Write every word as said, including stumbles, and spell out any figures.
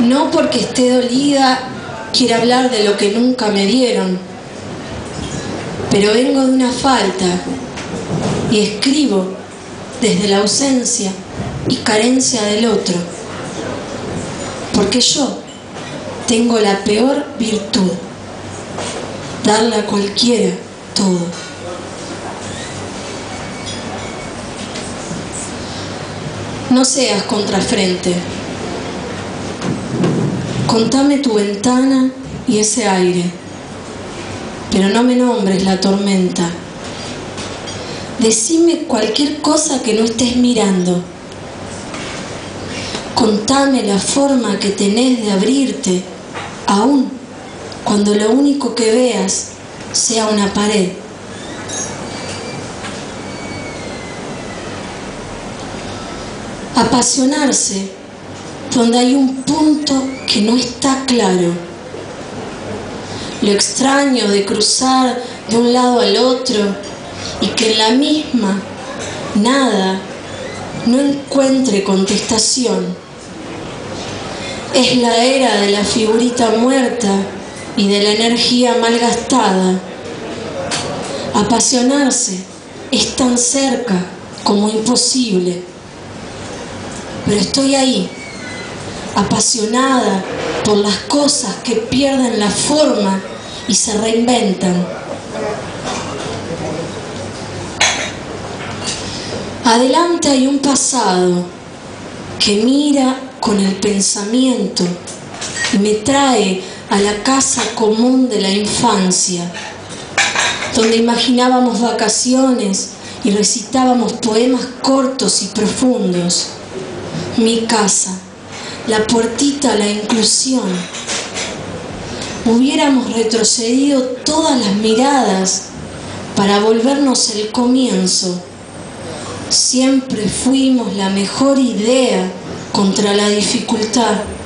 No porque esté dolida quiero hablar de lo que nunca me dieron, pero vengo de una falta y escribo desde la ausencia y carencia del otro, porque yo tengo la peor virtud, darle a cualquiera todo. No seas contrafrente. Contame tu ventana y ese aire, pero no me nombres la tormenta. Decime cualquier cosa que no estés mirando. Contame la forma que tenés de abrirte, aun cuando lo único que veas sea una pared. Apasionarse donde hay un punto que no está claro. Lo extraño de cruzar de un lado al otro y que en la misma nada no encuentre contestación. Es la era de la figurita muerta y de la energía malgastada. Apasionarse es tan cerca como imposible. Pero estoy ahí, apasionada por las cosas que pierden la forma y se reinventan. Adelante hay un pasado que mira con el pensamiento y me trae a la casa común de la infancia, donde imaginábamos vacaciones y recitábamos poemas cortos y profundos. Mi casa, la puertita a la inclusión. Hubiéramos retrocedido todas las miradas para volvernos el comienzo. Siempre fuimos la mejor idea contra la dificultad.